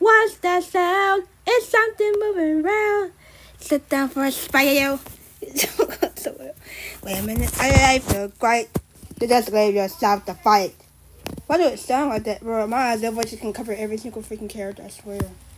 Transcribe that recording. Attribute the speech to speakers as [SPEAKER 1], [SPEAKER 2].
[SPEAKER 1] What's that sound? It's something moving around. Sit down for a spider. Wait a minute. I feel great. Just leave yourself to fight. Why do it sound like that, bro? My idea voice can cover every single freaking character, I swear.